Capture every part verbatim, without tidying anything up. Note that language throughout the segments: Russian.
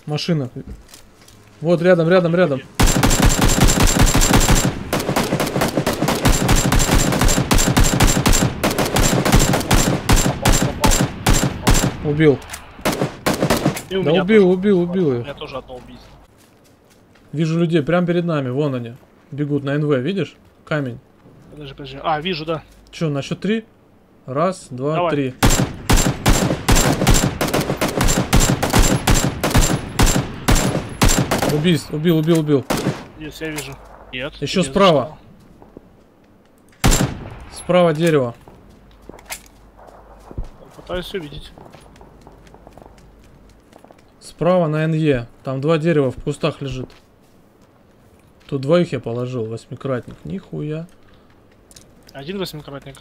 Машина. Вот рядом, рядом, рядом. Убил. Да убил, убил, убил их. Я тоже одно убийство. Вижу людей прямо перед нами, вон они. Бегут на эн вэ, видишь? Камень. Подожди, подожди. А, вижу, да. Че, на счет три? Раз, два, Давай. три. Убийств, убил, убил, убил. Есть, я вижу. Нет. Еще нет, справа. Справа дерево. Пытаюсь увидеть. Справа на эн е. Там два дерева в кустах лежит. Тут двоих я положил. Восьмикратник. Нихуя. Один восьмикратник.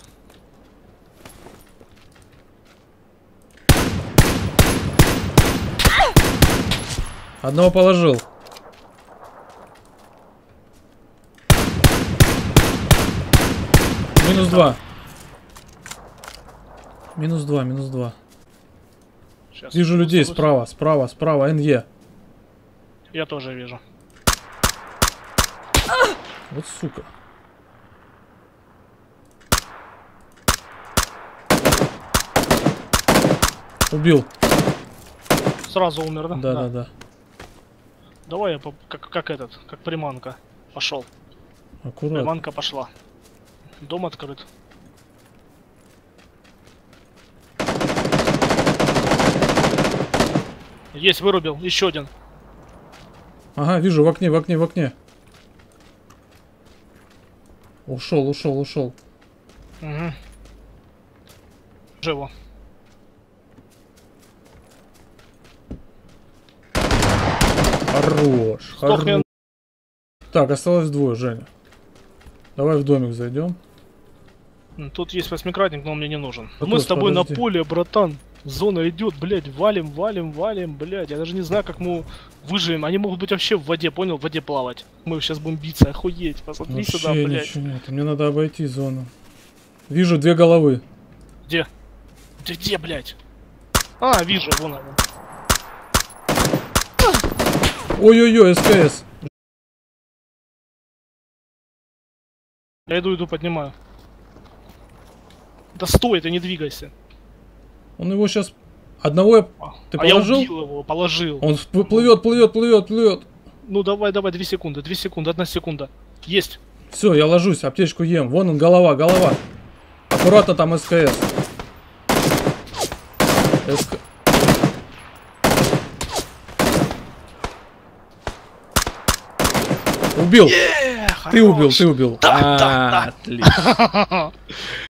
Одного положил. Минус два. Минус два, минус два. Сейчас. Вижу людей справа, справа, справа, эн е. Я тоже вижу. Вот сука. Убил. Сразу умер, да? Да, да, да. Давай я по- как, как этот, как приманка. Пошел. Аккуратно. Приманка пошла. Дом открыт. Есть, вырубил. Еще один. Ага, вижу, в окне, в окне, в окне. Ушел, ушел, ушел. Угу. Живо. Хорош, Сдохни. хорош. Так, осталось двое, Женя. Давай в домик зайдем. М, Тут есть восьмикратник, но он мне не нужен. Подожди, Мы с тобой подожди. на поле, братан. Зона идет, блядь, валим, валим, валим, блядь. Я даже не знаю, как мы выживем. Они могут быть вообще в воде, понял? В воде плавать. Мы сейчас будем биться, охуеть. Посмотри Вообще сюда, блядь. ничего нет. Мне надо обойти зону. Вижу две головы. Где? Ты где, блядь? А, вижу, вон она. Ой-ой-ой, эс ка эс. Я иду, иду, поднимаю. Да стой, ты не двигайся. Он его сейчас... Одного я... А, Ты а я положил? убил его, положил. Он всп- плывет, плывет, плывет, плывет. Ну давай, давай, две секунды, две секунды, одна секунда. Есть. Все, я ложусь, аптечку ем. Вон он, голова, голова. Аккуратно там эс ка эс. СК... Убил! Э, Ты убил, хорош. ты убил. Да, да, да. Отлично.